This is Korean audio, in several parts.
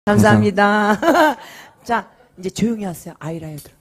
감사합니다. 자, 이제 조용히 하세요. 아이라요 들어.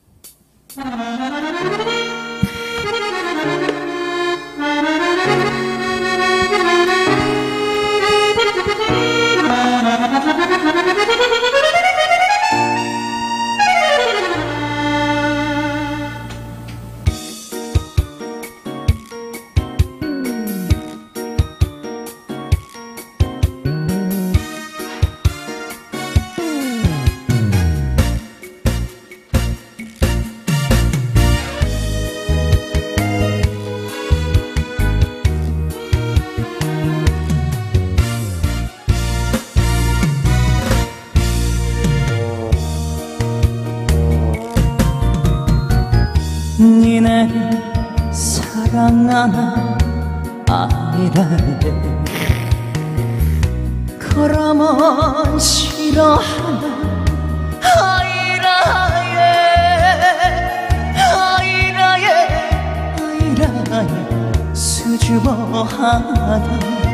니네 사랑하나 아니라네. 그러면 싫어하나 아이라예. 아이라예 아이라예 수줍어하나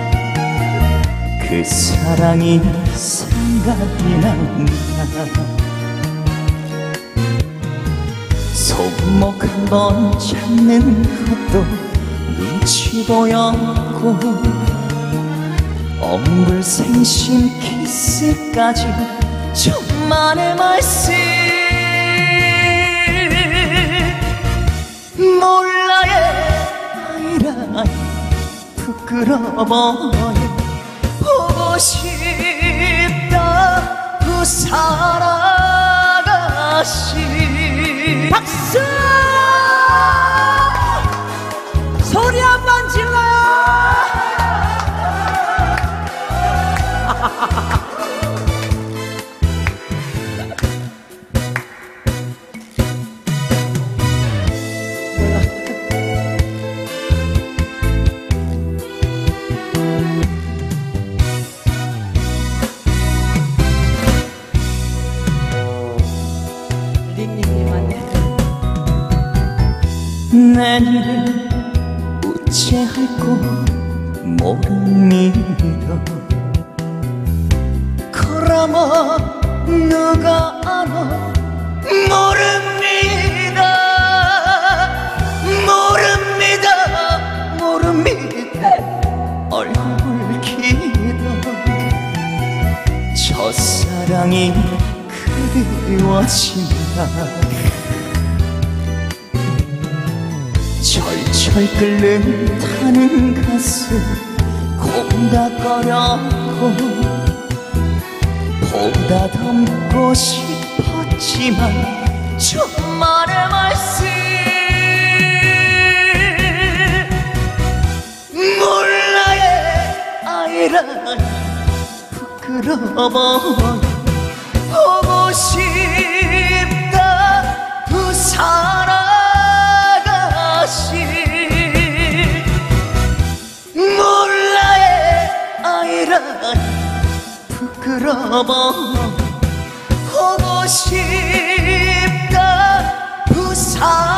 그 사랑이 생각이 난다. 손목 한번 잡는 것도 눈치 보였고 엄불생심 키스까지 천만의 말씀. 몰라요 아이라이 부끄러워요. 보고 싶다 부산 아가씨. 박수! 소리 한번 질러요! 내일을 우째할꼬 모릅니다. 그러면 누가 알아? 모릅니다. 모릅니다. 모릅니다. 얼굴 길어 첫사랑이 그리워진다. 철철 끓는 타는 가슴 콩닥거렸고 보다듬고 싶었지만 천만의 말씀. 몰라요 아이라 부끄러워. 보고 싶다 부산 부끄러워. 보고 싶다 부산